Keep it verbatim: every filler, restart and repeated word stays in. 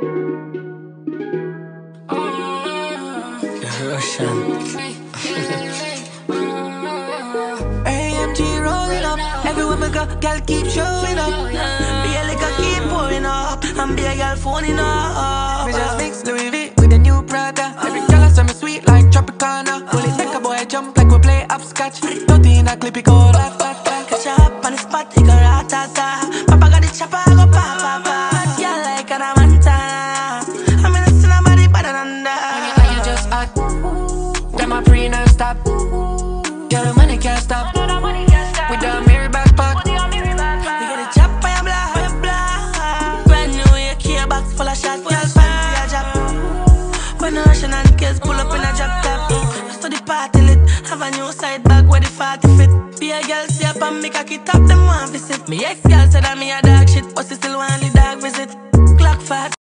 Russian. A M G rolling up, everywhere we go, girl keep showing up. Be a liquor keep pouring up, and be a girl phoning up. We just mix Louis V with a new Prada. Every girl has something sweet like Tropicana. Will it make a boy jump like we play upscotch? Nothing in that clippy go laugh, laugh, laugh. Catch up on the spot, it go rat-ta-ta. Papa got the chopper, I go pa-pa-pa. Girl like Hannah Montana, I'm in a see nobody better than that. And you just hot, them a free non-stop. Girl, the money can't stop. With the mirror backpack, We get a chop by a block, by a block. Brand new your key box full of shots. Girl fancy a job. When the Russian and kids pull up in a drop top. So the party lit, have a new side bag where the party fit. Be a girl see up and make a kid top them want visit. Me ex girl said that me a dog shit, but she still want the dog visit. Clock fat.